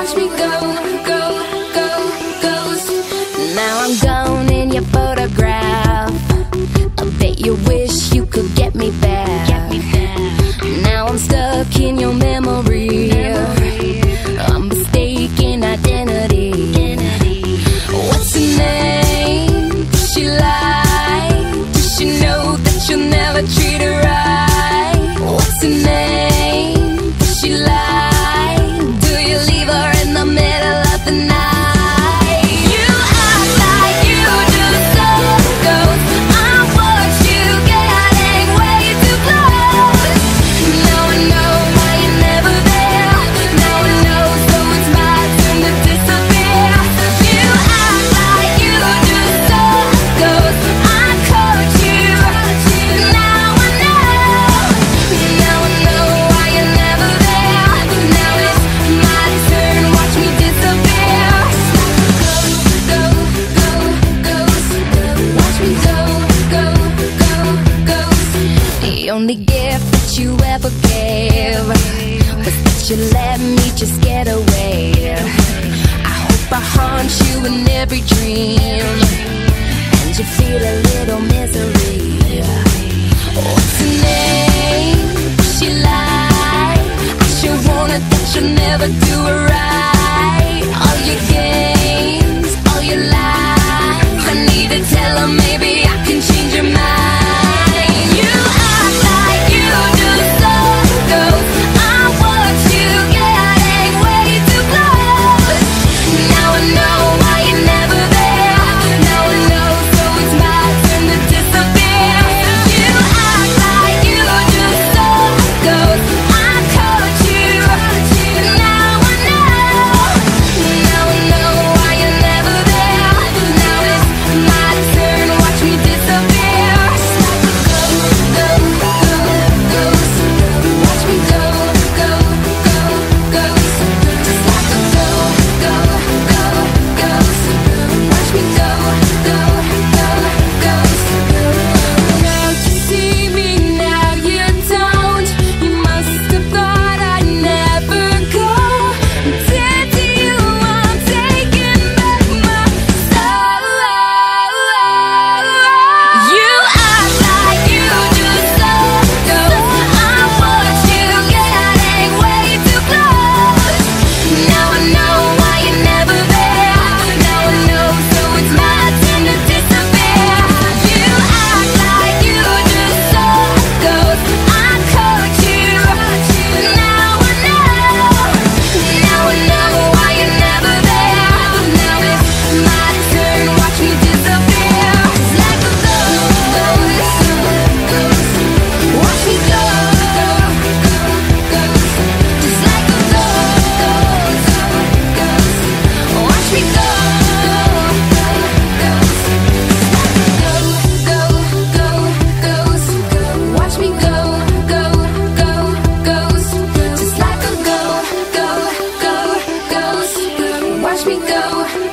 watch me go, go, go, ghost. Now I'm gone in your photograph. I bet you wish you could get me back. Now I'm stuck in your memory. I'm mistaken identity. What's her name? Does she lie? Does she know that you'll never treat her right? What's her name? Does she lie? Do you leave her in the middle of the night? You act like you deserve ghosts. I watch you getting way too close. Now I know why you're never there. Now I know, so it's my turn to disappear. You act like you deserve ghosts. I caught you. Now I know why you're never there. Now it's my turn, watch me disappear. Go, go, go, ghost. Watch me go, go, go, ghost. The only gift that you ever gave was that you let me just get away. I hope I haunt you in every dream, and you feel a little misery. What's her name? Does she lie? I sure wanna that you'll never do it right. All your games, all your lies, I need to tell her maybe I can change your mind. You act like you deserve ghosts. I watch you getting way too close. Now I know why you're never there. Now I know, so it's my turn to disappear. You act like you deserve ghosts. I caught you. Now I know why you're never there. Now it's my turn, watch me disappear. Go, go, go, ghost. Watch me go, go, go, ghost. Just like a go, go, go, ghost. Watch me go, go, go, ghost. Now you see me, now you don't. You must have thought I'd never go. Dead to you, I'm taking back my soul. You act like you deserve ghosts. I watch you getting way too close. Now I know why you're never there. Now I know, so it's my turn to disappear. You act like you deserve ghosts. I caught you. Now I know why you're never there. Now it's my turn, watch me disappear. Just like a ghost. Watch me go, go, go, ghost. Just like a ghost. Watch me go, go, go, ghost. Go, go, go, ghost. Watch me go, go, go, ghost. Just like a go, go, go, ghost. Watch me go,